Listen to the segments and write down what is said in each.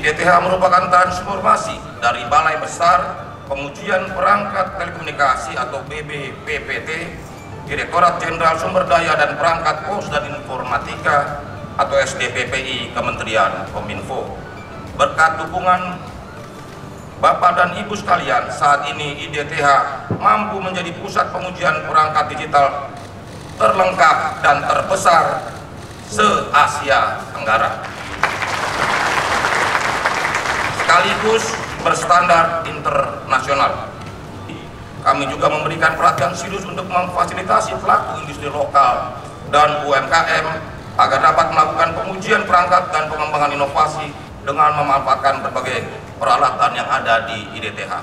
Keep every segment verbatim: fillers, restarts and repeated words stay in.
D T H merupakan transformasi dari Balai Besar Pengujian Perangkat Telekomunikasi atau B B P P T, Direktorat Jenderal Sumber Daya dan Perangkat Pos dan Informatika atau S D P P I Kementerian Kominfo. Berkat dukungan Bapak dan Ibu sekalian, saat ini I D T H mampu menjadi pusat pengujian perangkat digital terlengkap dan terbesar se-Asia Tenggara, sekaligus berstandar internasional. Kami juga memberikan perhatian serius untuk memfasilitasi pelaku industri lokal dan U M K M agar dapat melakukan pengujian perangkat dan pengembangan inovasi dengan memanfaatkan berbagai peralatan yang ada di I D T H.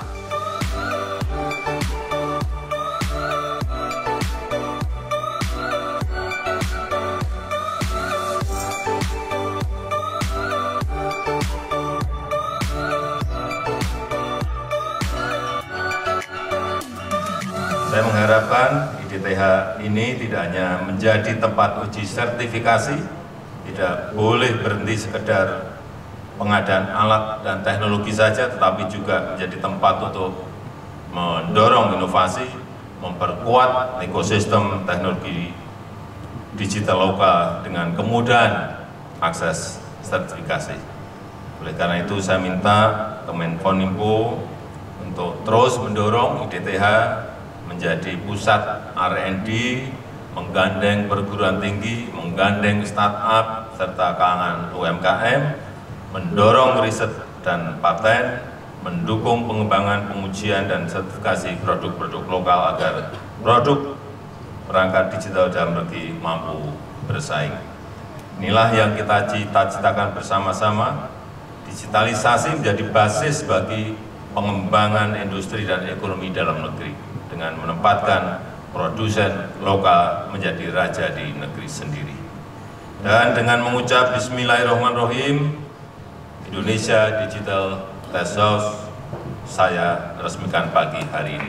Saya mengharapkan I D T H ini tidak hanya menjadi tempat uji sertifikasi, tidak boleh berhenti sekedar pengadaan alat dan teknologi saja, tetapi juga menjadi tempat untuk mendorong inovasi, memperkuat ekosistem teknologi digital lokal dengan kemudahan akses sertifikasi. Oleh karena itu saya minta Kemenkominfo untuk terus mendorong I D T H menjadi pusat R and D, menggandeng perguruan tinggi, menggandeng startup serta kalangan U M K M, mendorong riset dan paten, mendukung pengembangan pengujian dan sertifikasi produk-produk lokal agar produk perangkat digital dalam negeri mampu bersaing. Inilah yang kita cita-citakan bersama-sama. Digitalisasi menjadi basis bagi pengembangan industri dan ekonomi dalam negeri dengan menempatkan produsen lokal menjadi raja di negeri sendiri. Dan dengan mengucap Bismillahirrahmanirrahim, Indonesia Digital Test House saya resmikan pagi hari ini.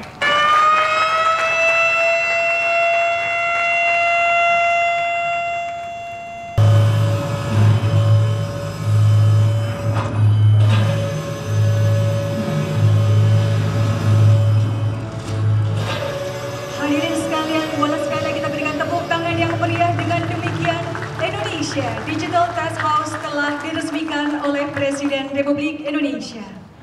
Hadirin sekalian, boleh sekali lagi kita berikan tepuk tangan yang meriah. Dengan demikian, Indonesia Digital Test House telah diresmikan oleh Presiden Republik Indonesia.